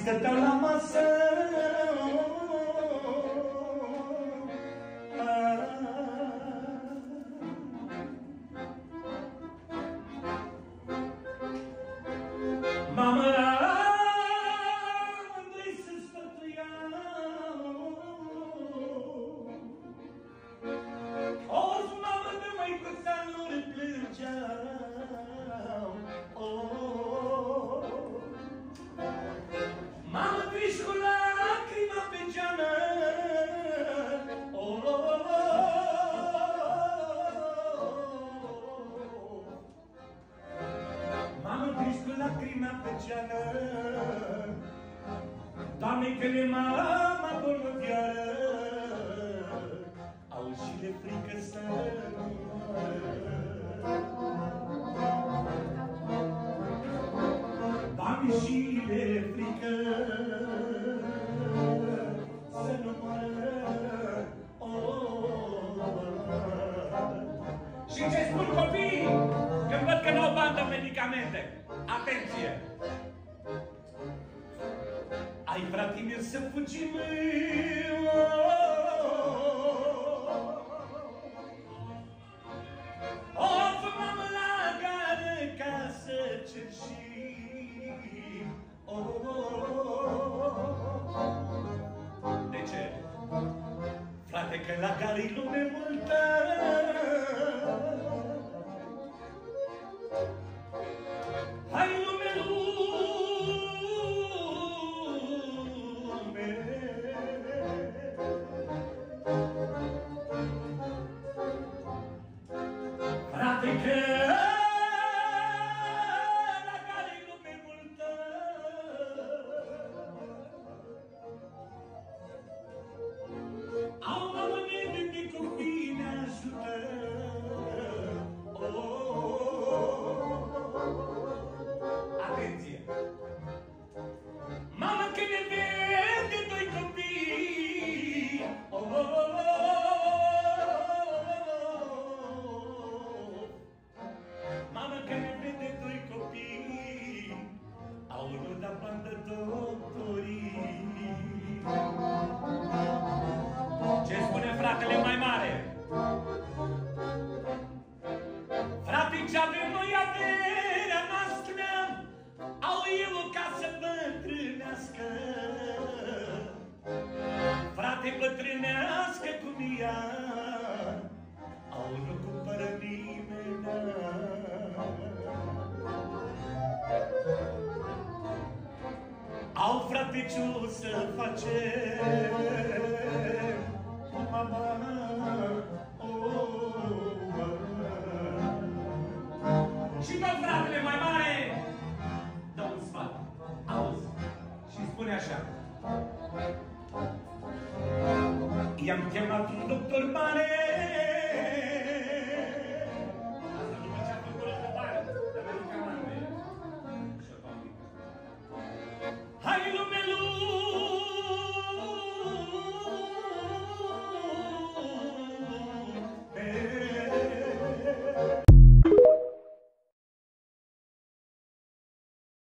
stăteau la masă. Mamă, amândoi se sfătuiau. Ozi, mamă, de măicuța nu-l plângeau. Mamă, triși cu lacrima pe geană. Mamă, triși cu lacrima pe geană. Doamne, că le mama bolnăviară, au și le frică să nu moară. Doamne, și le frică să nu moară. Și ce spun copiii când văd că n-au bani de medicamente? Atenție! Ai, frate meu, să fugim. Of, mamă, la gară ca să cerșim. De ce? Frate, că la gară-i lume multă. Hai, lume, lume. Frate, că la care-i lume multă. Au oameni de copii ne ajută. Atenție! Mama, că ne vede doi copii. Mama, că ne vede doi copii, au dat bani de doctorii. Ce spune fratele mai mare? Frate, ce avem noi, averea noastră, au eu o casă bătrânească. Frate, bătrânească cum ea, au nu cumpără nimeni. Au, frate, ce-o să facem? Mama, și tot fratele mai mare dă un sfat. Auzi, și spune așa: i-am chemat un